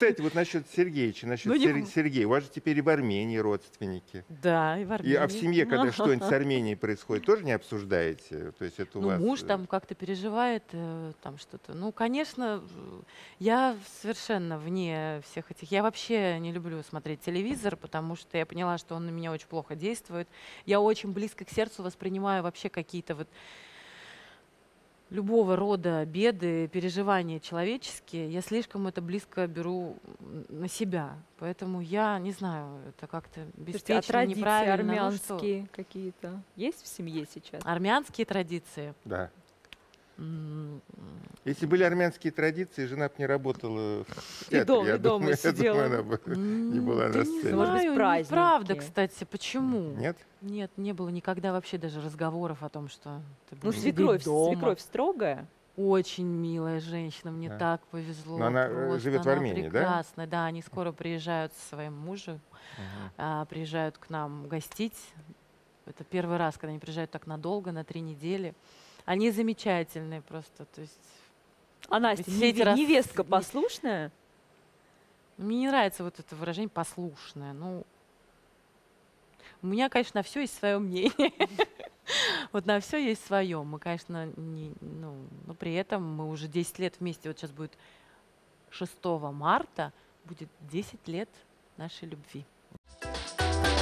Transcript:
кстати, вот насчет Сергеевича, насчет Ну, не... Сергея. У вас же теперь и в Армении родственники. Да, и в А в Армении. семье, когда что-нибудь с Арменией происходит, тоже не обсуждаете? То есть это у Ну, вас... муж там как-то переживает, там что-то. Ну, конечно, я совершенно вне всех этих. Я вообще не люблю смотреть телевизор, потому что я поняла, что он на меня очень плохо действует. Я очень близко к сердцу воспринимаю вообще какие-то вот любого рода беды, переживания человеческие. Я слишком это близко беру на себя. Поэтому я не знаю, это как-то Слушайте, а беспечно, традиции неправильно. Ну что, армянские какие-то есть в семье сейчас? армянские традиции. Да. М, Если были армянские традиции, жена бы не работала в И театре. Я дома думаю, сидела. она бы не была Да на не сцене. Может быть, знаю, праздники. неправда, кстати. Почему? Нет? Нет, не было никогда вообще даже разговоров о том, что ты Ну, будешь свекровь, сидеть дома. свекровь строгая. Очень милая женщина, мне Да. так повезло. Но она Просто живет в она Армении, да? прекрасная. Да, они скоро приезжают со своим мужем, Мгм. приезжают к нам гостить. Это первый раз, когда они приезжают так надолго, на 3 недели. Они замечательные просто. То есть А Настя, все эти раз... невестка послушная? Мне не нравится вот это выражение «послушная». Ну, у меня, конечно, на все есть свое мнение. Вот на все есть свое. Мы, конечно, но при этом мы уже 10 лет вместе. Вот сейчас будет 6 марта, будет 10 лет нашей любви.